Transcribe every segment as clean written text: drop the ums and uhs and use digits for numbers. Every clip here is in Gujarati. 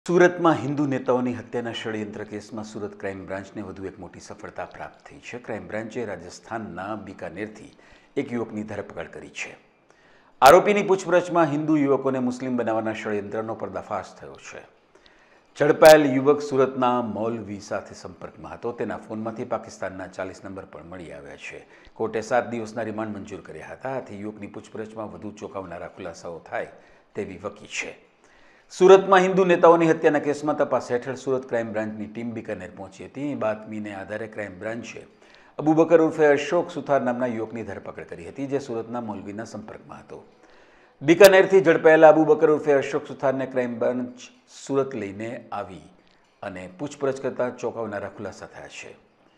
સુરતમાં હિન્દુ નેતાઓની હત્યાના ષડયંત્ર કેસમાં સુરત ક્રાઇમ બ્રાન્ચને વધુ એક મોટી સફળતા પ્રાપ્ત થઈ છે। ક્રાઇમ બ્રાન્ચે રાજસ્થાનના બીકાનેરથી એક યુવકની ધરપકડ કરી છે। આરોપીની પૂછપરછમાં હિન્દુ યુવકોને મુસ્લિમ બનાવવાના ષડયંત્રનો પર્દાફાશ થયો છે। ઝડપાયેલ યુવક સુરતના મૌલવી સાથે સંપર્કમાં હતો। તેના ફોનમાંથી પાકિસ્તાનના 40 નંબર પણ મળી આવ્યા છે। કોર્ટે 7 દિવસના રિમાન્ડ મંજૂર કર્યા હતા। આથી યુવકની પૂછપરછમાં વધુ ચોંકાવનારા ખુલાસાઓ થાય તેવી વકી છે। સુરતમાં હિન્દુ નેતાઓની હત્યાના કેસમાં તપાસ હેઠળ સુરત ક્રાઇમ બ્રાન્ચની ટીમ બીકાનેર પહોંચી હતી। બાતમીને આધારે ક્રાઇમ બ્રાન્ચે અબુ બકર ઉર્ફે અશોક સુથાર નામના યુવકની ધરપકડ કરી હતી, જે સુરતના મૌલવીના સંપર્કમાં હતો। બીકાનેરથી ઝડપાયેલા અબુ બકર ઉર્ફે અશોક સુથારને ક્રાઇમ બ્રાન્ચ સુરત લઈને આવી અને પૂછપરછ કરતા ચોંકાવનારા ખુલાસા થયા છે।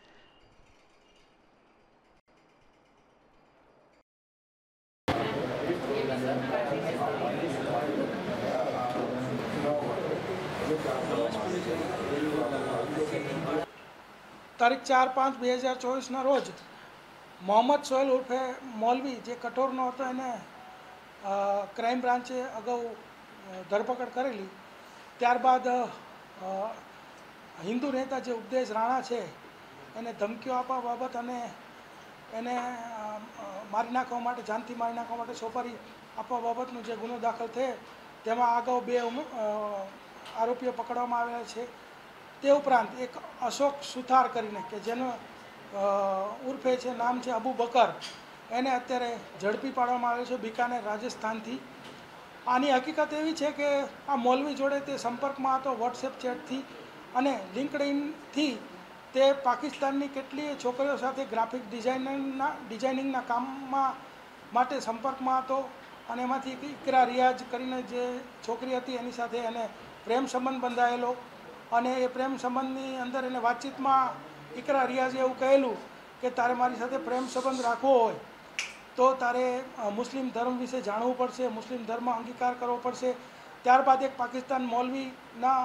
તારીખ 4-5-2024 રોજ મોહમ્મદ સોહેલ ઉર્ફે મૌલવી જે કઠોરનો હતો એને ક્રાઇમ બ્રાન્ચે અગાઉ ધરપકડ કરેલી। ત્યારબાદ હિન્દુ નેતા જે ઉપદેશ રાણા છે એને ધમકીઓ આપવા બાબત અને એને મારી નાખવા માટે, જાનથી મારી નાખવા માટે સોપારી આપવા બાબતનો જે ગુનો દાખલ થયો તેમાં અગાઉ 2 આરોપીઓ પકડવામાં આવેલા છે। તે ઉપરાંત એક અશોક સુથાર કરીને કે જેનો ઉર્ફે છે નામ છે અબુ બકર, એને અત્યારે ઝડપી પાડવામાં આવેલ છે બીકાનેર રાજસ્થાનથી। આની હકીકત એવી છે કે આ મૌલવી જોડે તે સંપર્કમાં હતો વોટ્સએપ ચેટથી અને લિંક્ડઇનથી। તે પાકિસ્તાનની કેટલીય છોકરીઓ સાથે ગ્રાફિક ડિઝાઇનિંગના કામમાં માટે સંપર્કમાં હતો અને એમાંથી ઇકરા રિયાઝ કરીને જે છોકરી હતી એની સાથે એને પ્રેમ સંબંધ બંધાયેલો અને એ પ્રેમ સંબંધની અંદર એને વાતચીતમાં ઇકરા રિયાઝે એવું કહેલું કે તારે મારી સાથે પ્રેમ સંબંધ રાખવો હોય તો તારે મુસ્લિમ ધર્મ વિશે જાણવું પડશે, મુસ્લિમ ધર્મ અંગીકાર કરવો પડશે। ત્યારબાદ એક પાકિસ્તાન મૌલવીના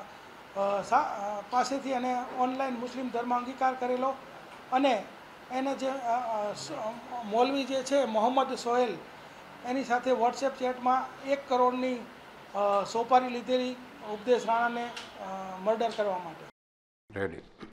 પાસેથી એને ઓનલાઈન મુસ્લિમ ધર્મ અંગીકાર કરેલો અને એને જે મૌલવી જે છે મોહમ્મદ સોહેલ એની સાથે વોટ્સએપ ચેટમાં 1 કરોડની સોપારી લીધેલી ઉપદેશ રાણાને મર્ડર કરવા માટે। રેડી।